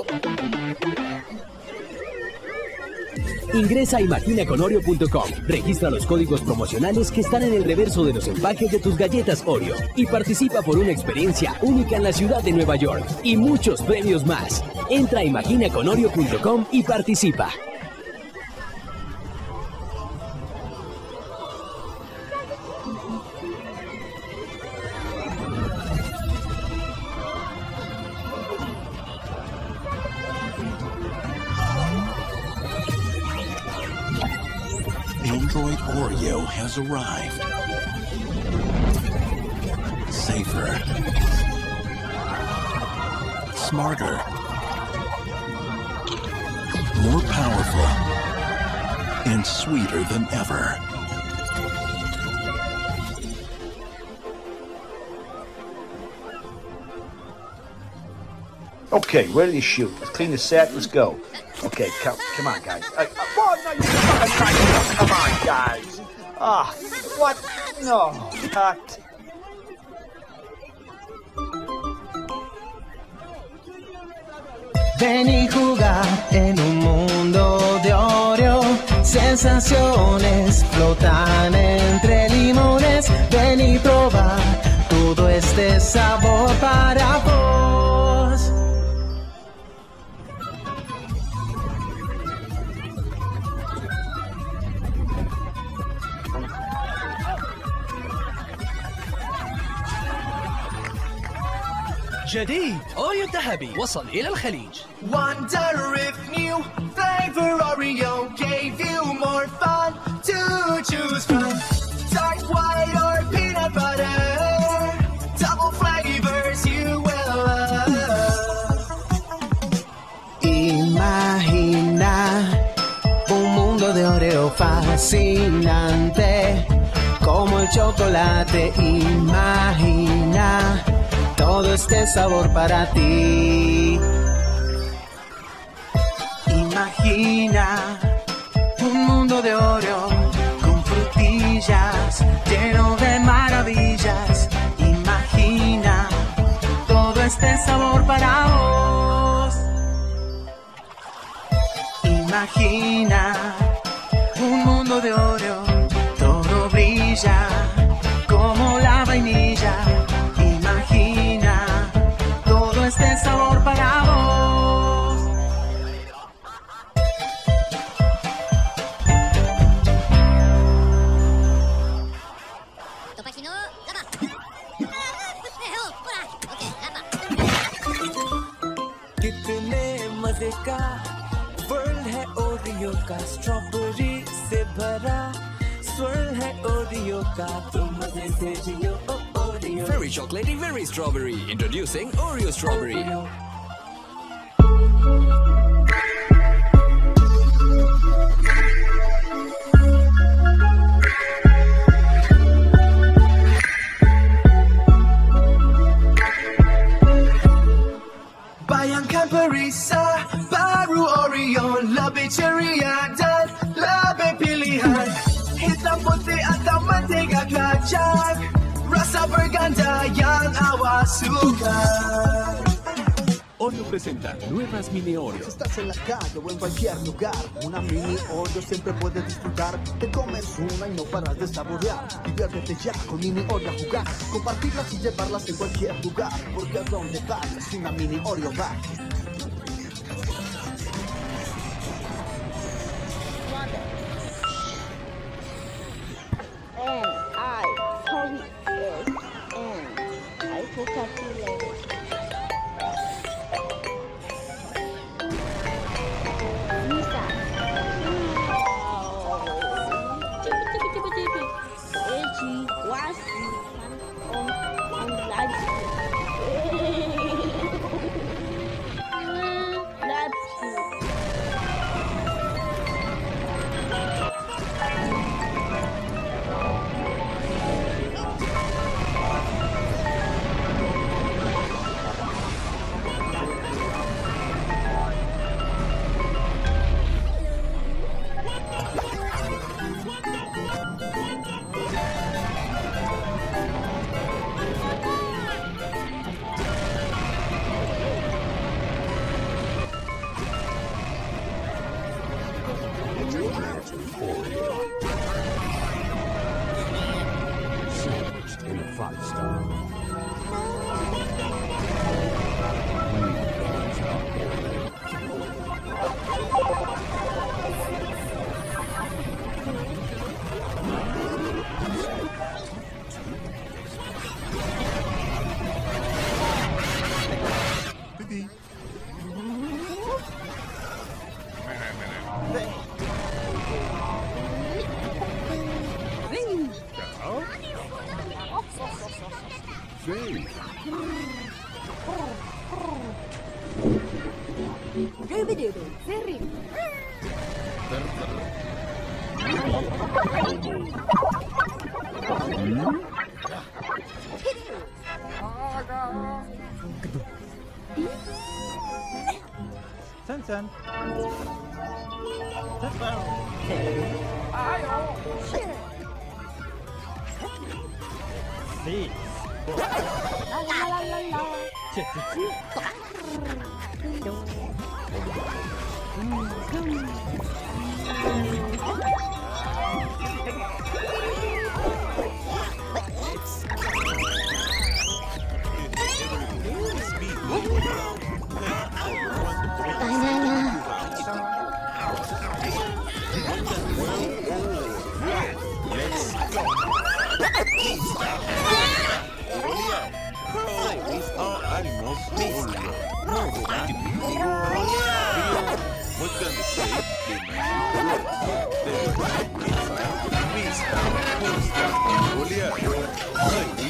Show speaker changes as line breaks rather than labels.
Ingresa a imaginaconoreo.com, registra los códigos promocionales que están en el reverso de los empaques de tus galletas Oreo y participa por una experiencia única en la ciudad de Nueva York y muchos premios más. Entra a imaginaconoreo.com y participa.
Android Oreo has arrived. Safer. Smarter. More powerful. And sweeter than ever.
Okay, ready to shoot. Let's clean the set. Let's go. Okay, come on, guys. Come on, guys. What? No, cut.
Ven y jugar en un mundo de Oreo. Sensaciones flotan entre limones. Ven y proba todo este sabor para vos.
جديد أوريو الذهبي وصل إلى الخليج.
Wonder if new flavor Oreo gave you more fun to choose from. Dark white or peanut butter, double flavors you will love.
Imagina un mundo de Oreo fascinante como el chocolate. Imagina todo este sabor para ti. Imagina un mundo de Oreo con frutillas lleno de maravillas. Imagina todo este sabor para vos. Imagina un mundo de Oreo, todo brilla como la vainilla. Imagina todo este sabor para vos.
कितने मजे का वर्ल्ड है ओरियो का, स्ट्रॉबेरी से भरा स्वर्ल है ओरियो का, तुम मजे से जियो Oreo.
Very chocolatey, very strawberry. Introducing Oreo Strawberry.
Bayang Camperisa, Baru Oreo, Labi Cheria dan Labi Pilihan. Hitam putih atau mantega kacang, rasa berganda yang awak suka.
Oreo presenta nuevas mini Oreo.
Si estás en la calle o en cualquier lugar, una mini Oreo siempre puedes disfrutar. Te comes una y no paras de saborear. Diviértete ya con mini Oreo a jugar. Compartirlas y llevarlas en cualquier lugar, porque a donde vayas una mini Oreo va.
I will talk to you later. Lisa. Edgy, washi, on live. That's cute.
Oreo. Sandwiched in a 5-star.
Sen. Sí.
Olha,